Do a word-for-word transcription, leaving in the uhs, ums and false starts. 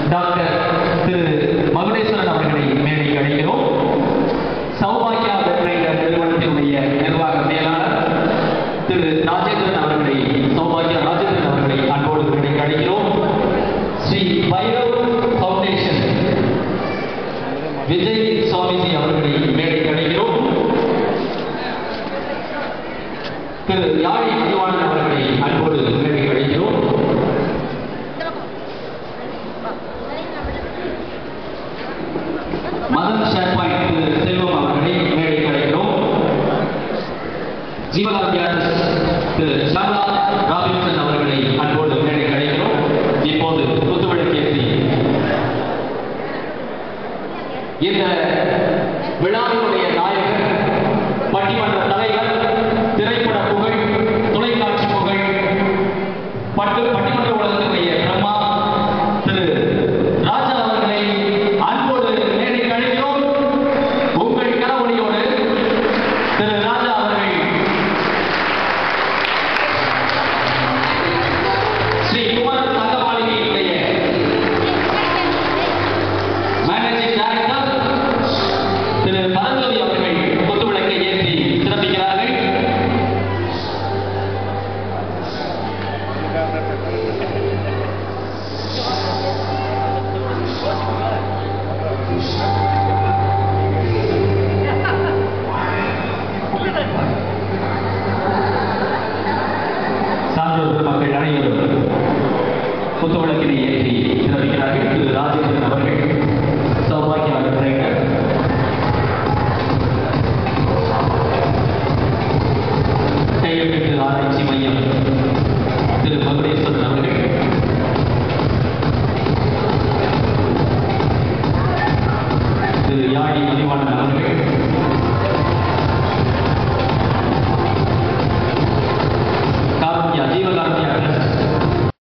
Doctor திரு மகுடேஸ்வரன் அவர்களை மேடைக்கு அழைக்கிறோம். சௌபாக்கியா வெப்ரைடர் நிறுவனத்தினுடைய நிர்வாக மேலாளர் திரு ராஜேந்திரன் அவர்களை சௌபாக்கியா ராஜேந்திரன் அவர்களை அன்போடு மேடைக்கு அழைக்கிறோம். ஸ்ரீ பைரவ் ஃபவுண்டேஷன் விஜய் சுவாமிஜி அவர்களை மேடைக்கு அழைக்கிறோம். திரு யாழி மதிவாணன் அவர்களை அன்போடு மேடைக்கு அழைக்கிறோம். மதன் ஷேர்பாயிண்ட் திரு செல்வம் அவர்களை மேடைக்கு அழைக்கிறோம். ஜீவகாந்தியார் திரு ஷாலா ராபின்சன் அவர்களை அன்போடு மேடைக்கு அழைக்கிறோம். இப்போது குத்துவிளக்கேற்றி இந்த விழாவினுடைய நாயகர், பட்டிமன்ற தலைவர், திரைப்பட புகழ், தொலைக்காட்சி புகழ், பட்டு பட்டிமன்ற உலகத்தினுடைய பிரம்மா திரு ராஜா அவர்களை அன்போடு மேடைக்கு அழைக்கிறோம். உங்கள் கரவொலியோடு திரு ராஜா அவர்கள் ஸ்ரீ குமார் தங்கமாளிகையினுடைய மேனேஜிங் டைரக்டர் திரு பரஞ்சோதி அவர்கள் குத்துவிளக்கை ஏற்றி சிறப்பிக்கிறார்கள். சான்றோர் மக்கள் அனைவரும் குத்துவிளக்கினை ஏற்றி சிறப்பிக்கிறார்கள். திரு ராஜேந்திரன் அவர்கள் சௌபாக்கியா வெப்ரைடர், கையெழுத்து ஆராய்ச்சி மையம் திரு மகுடேஸ்வரன் அவர்கள், திரு யாழி மதிவாணன் அவர்கள்,